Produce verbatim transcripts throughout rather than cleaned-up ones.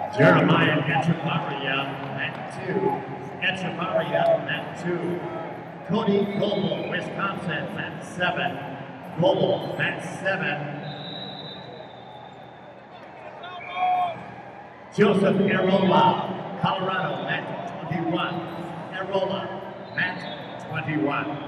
Jeremiah Echevarria at two. Echevarria at two. Cody Goble, Wisconsin at seven. Goble at seven. Joseph Arola, Colorado at twenty-one. Arola at twenty-one.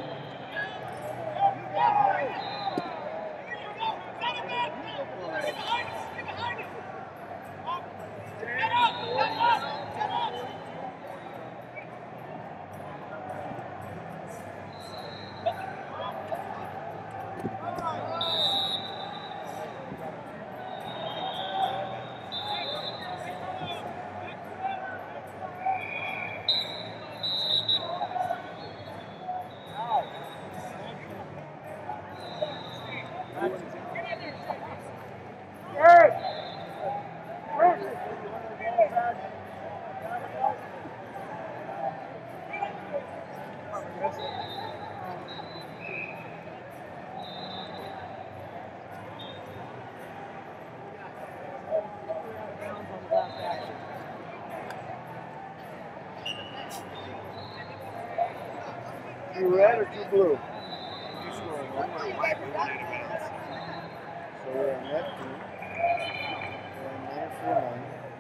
Two red or two blue? You score one more white, we went out of bounds. So we're on left two. We're on nine four one.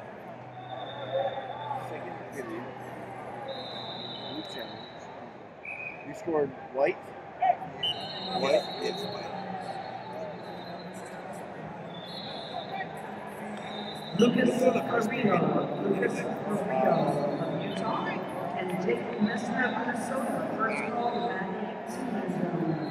Second period. Blue challenge. You scored white? White? It's white. Lucas Carrillo, Lucas Carrillo of Utah, and Jake Messner of Minnesota. First call to that eighteen zone.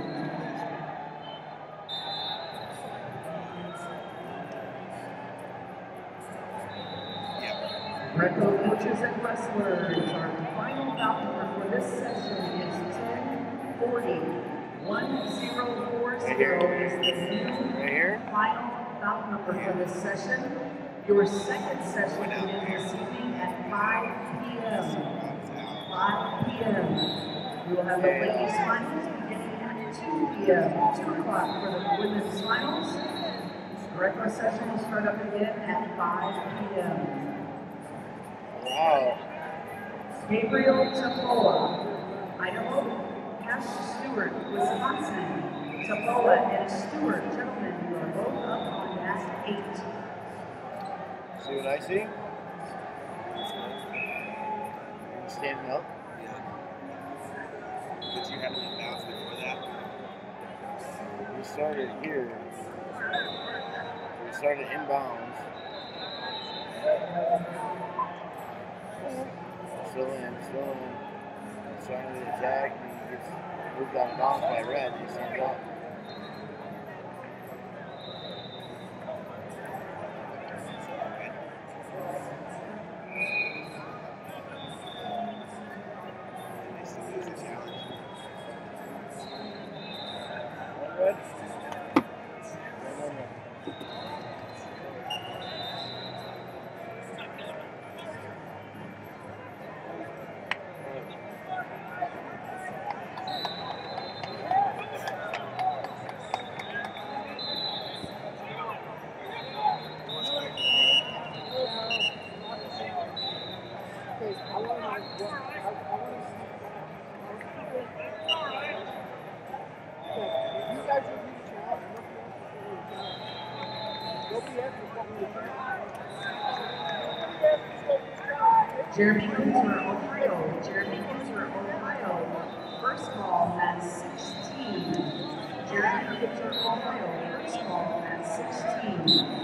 Greco coaches and wrestlers. Our final bout number for this session is ten forty. one zero four zero is the new final bout number for this session. Your second session begins this evening at five p m five p m We will have the ladies' finals beginning at two p m two o'clock for the women's finals. The regular session will start up again at five p m Wow. Gabriel Tapoa, Idaho. Cash Stewart, Wisconsin. Tapoa and Stewart, gentlemen, you are both up on mat eight. See what I see? Standing up? Yeah. But you haven't been bounced before that? We started here. We started inbounds. Still in, still in. He's trying to attack, and he gets moved out of bounds by red, and he stands up. Red? No, no, no. Jeremy Kinzer, Ohio. Jeremy Kinzer, Ohio. First ball at sixteen. Jeremy Kinzer, Ohio. First ball at sixteen.